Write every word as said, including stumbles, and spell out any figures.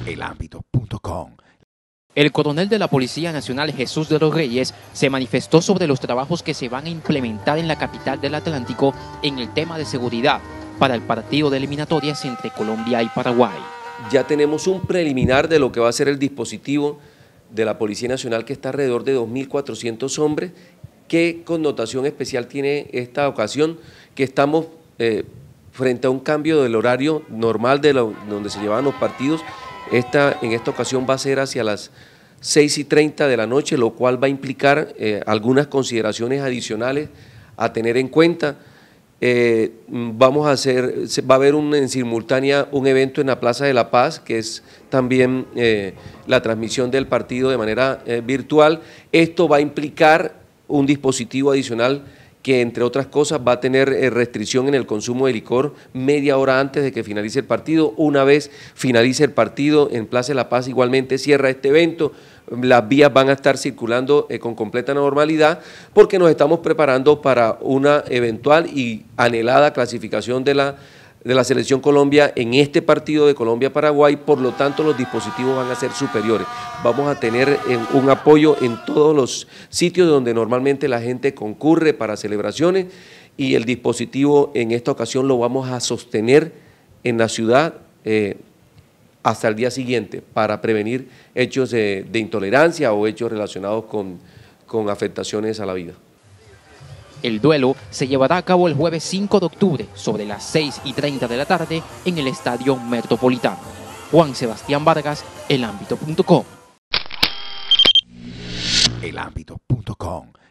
el ámbito punto com. El coronel de la Policía Nacional, Jesús de los Reyes, se manifestó sobre los trabajos que se van a implementar en la capital del Atlántico en el tema de seguridad para el partido de eliminatorias entre Colombia y Paraguay. Ya tenemos un preliminar de lo que va a ser el dispositivo de la Policía Nacional, que está alrededor de dos mil cuatrocientos hombres. ¿Qué connotación especial tiene esta ocasión? Que estamos eh, frente a un cambio del horario normal de lo, donde se llevaban los partidos. Esta, en esta ocasión va a ser hacia las seis y treinta de la noche, lo cual va a implicar eh, algunas consideraciones adicionales a tener en cuenta. Eh, vamos a hacer, va a haber un, en simultánea un evento en la Plaza de la Paz, que es también eh, la transmisión del partido de manera eh, virtual. Esto va a implicar un dispositivo adicional que, entre otras cosas, va a tener eh, restricción en el consumo de licor media hora antes de que finalice el partido. Una vez finalice el partido, en Plaza de la Paz igualmente cierra este evento. Las vías van a estar circulando eh, con completa normalidad, porque nos estamos preparando para una eventual y anhelada clasificación de la, de la Selección Colombia en este partido de Colombia-Paraguay. Por lo tanto, los dispositivos van a ser superiores. Vamos a tener eh, un apoyo en todos los sitios donde normalmente la gente concurre para celebraciones, y el dispositivo en esta ocasión lo vamos a sostener en la ciudad eh, hasta el día siguiente, para prevenir hechos de, de intolerancia o hechos relacionados con, con afectaciones a la vida. El duelo se llevará a cabo el jueves cinco de octubre sobre las seis y treinta de la tarde en el Estadio Metropolitano. Juan Sebastián Vargas, el ámbito punto com. el ámbito punto com.